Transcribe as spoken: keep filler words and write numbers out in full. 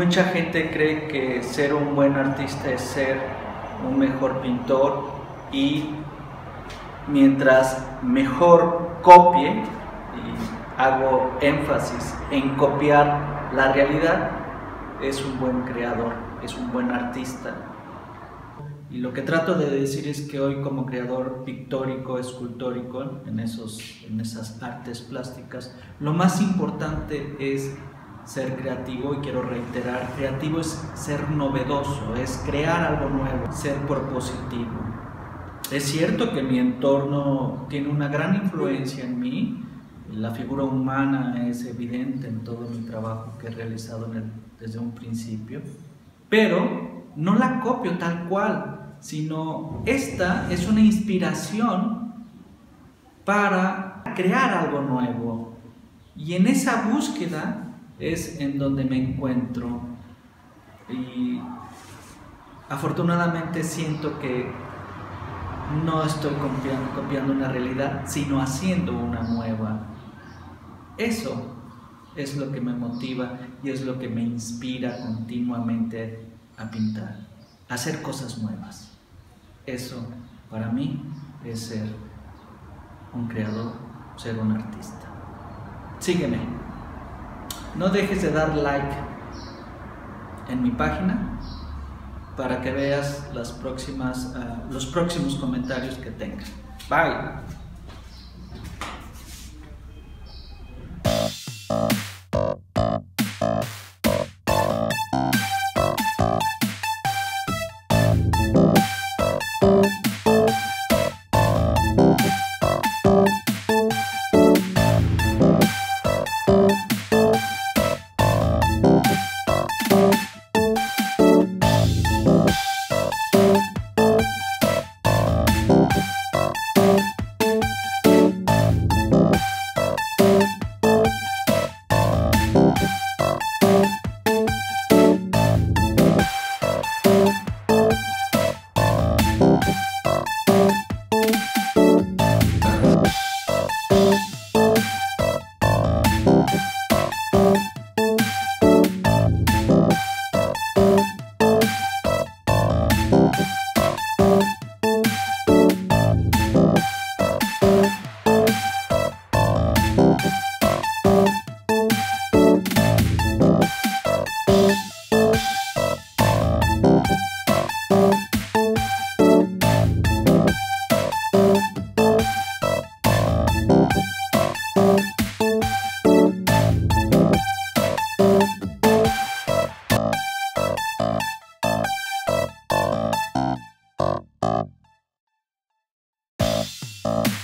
Mucha gente cree que ser un buen artista es ser un mejor pintor, y mientras mejor copie, y hago énfasis en copiar la realidad, es un buen creador, es un buen artista. Y lo que trato de decir es que hoy, como creador pictórico, escultórico, en, esos, en esas artes plásticas, lo más importante es ser creativo. Y quiero reiterar, creativo es ser novedoso, es crear algo nuevo, ser propositivo. Es cierto que mi entorno tiene una gran influencia en mí, la figura humana es evidente en todo mi trabajo que he realizado en el, desde un principio, pero no la copio tal cual, sino esta es una inspiración para crear algo nuevo, y en esa búsqueda es en donde me encuentro. Y afortunadamente siento que no estoy copiando, copiando una realidad, sino haciendo una nueva. Eso es lo que me motiva y es lo que me inspira continuamente a pintar, a hacer cosas nuevas. Eso para mí es ser un creador, ser un artista. Sígueme. No dejes de dar like en mi página para que veas las próximas, uh, los próximos comentarios que tenga. Bye. Uh.